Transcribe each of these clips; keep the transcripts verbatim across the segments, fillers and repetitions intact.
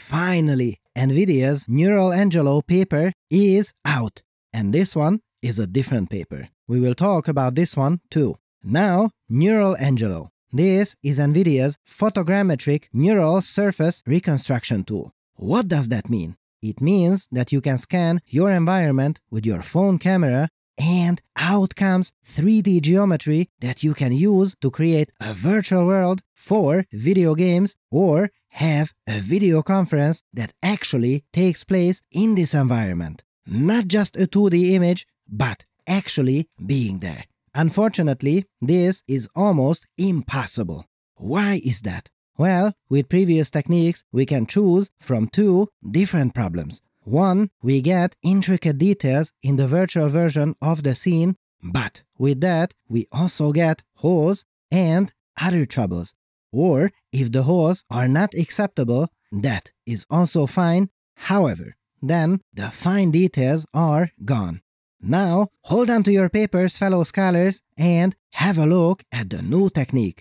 Finally, NVIDIA's NeuralAngelo paper is out, and this one is a different paper. We will talk about this one too. Now, NeuralAngelo. This is NVIDIA's photogrammetric neural surface reconstruction tool. What does that mean? It means that you can scan your environment with your phone camera, and out comes three D geometry that you can use to create a virtual world for video games or have a video conference that actually takes place in this environment. Not just a two D image, but actually being there. Unfortunately, this is almost impossible. Why is that? Well, with previous techniques, we can choose from two different problems. One, we get intricate details in the virtual version of the scene, but with that, we also get holes and other troubles. Or, if the holes are not acceptable, that is also fine. However, then the fine details are gone. Now, hold on to your papers, fellow scholars, and have a look at the new technique.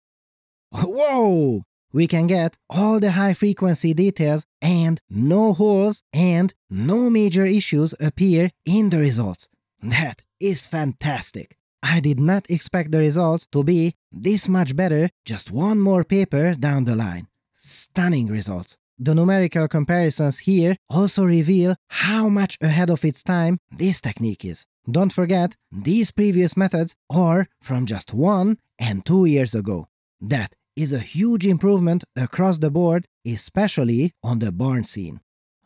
Whoa! We can get all the high-frequency details and no holes and no major issues appear in the results. That is fantastic. I did not expect the results to be this much better just one more paper down the line. Stunning results. The numerical comparisons here also reveal how much ahead of its time this technique is. Don't forget, these previous methods are from just one and two years ago. That is a huge improvement across the board, especially on the barn scene.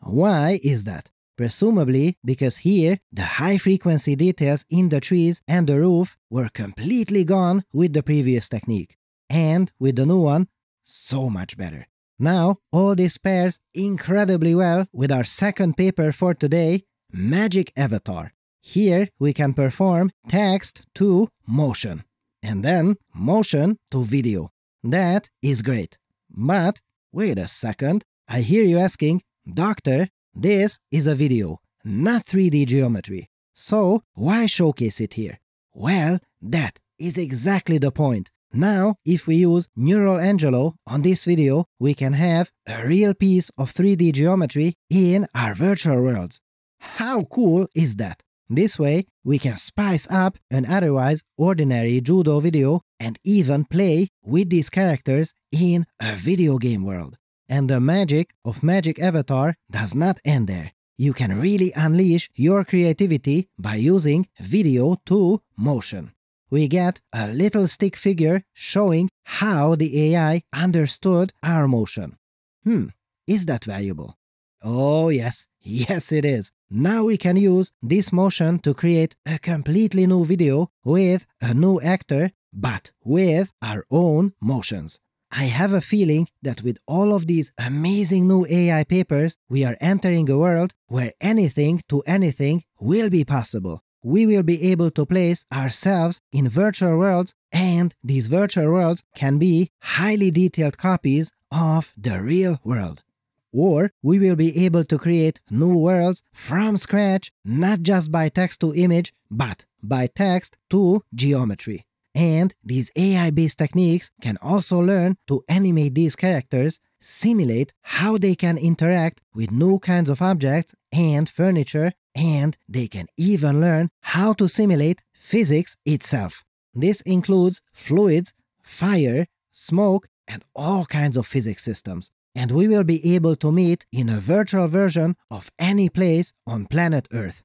Why is that? Presumably because here the high-frequency details in the trees and the roof were completely gone with the previous technique. And with the new one, so much better. Now, all this pairs incredibly well with our second paper for today, Magic Avatar. Here we can perform text to motion, and then motion to video. That is great. But wait a second, I hear you asking, Doctor, this is a video, not three D geometry. So why showcase it here? Well, that is exactly the point. Now, if we use NeuralAngelo on this video, we can have a real piece of three D geometry in our virtual worlds. How cool is that? This way, we can spice up an otherwise ordinary judo video and even play with these characters in a video game world. And the magic of Magic Avatar does not end there. You can really unleash your creativity by using video to motion. We get a little stick figure showing how the A I understood our motion. Hmm, is that valuable? Oh yes, yes it is. Now we can use this motion to create a completely new video with a new actor, but with our own motions. I have a feeling that with all of these amazing new A I papers, we are entering a world where anything to anything will be possible. We will be able to place ourselves in virtual worlds, and these virtual worlds can be highly detailed copies of the real world. Or we will be able to create new worlds from scratch, not just by text to image, but by text to geometry. And these A I-based techniques can also learn to animate these characters, simulate how they can interact with new kinds of objects and furniture, and they can even learn how to simulate physics itself. This includes fluids, fire, smoke, and all kinds of physics systems. And we will be able to meet in a virtual version of any place on planet Earth.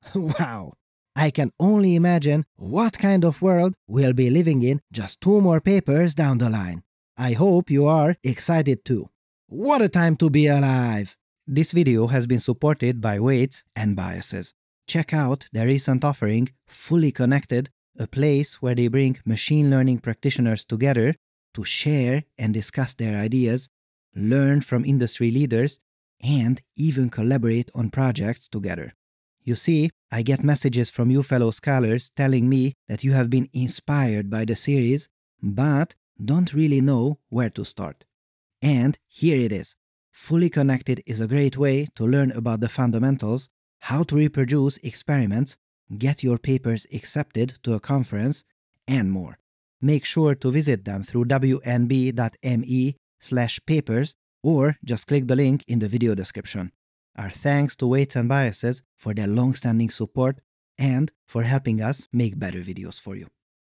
Wow! I can only imagine what kind of world we'll be living in just two more papers down the line. I hope you are excited too. What a time to be alive! This video has been supported by Weights and Biases. Check out their recent offering, Fully Connected, a place where they bring machine learning practitioners together to share and discuss their ideas, learn from industry leaders, and even collaborate on projects together. You see, I get messages from you fellow scholars telling me that you have been inspired by the series, but don't really know where to start. And here it is. Fully Connected is a great way to learn about the fundamentals, how to reproduce experiments, get your papers accepted to a conference, and more. Make sure to visit them through w n b dot m e slash papers or just click the link in the video description. Our thanks to Weights and Biases for their long-standing support and for helping us make better videos for you.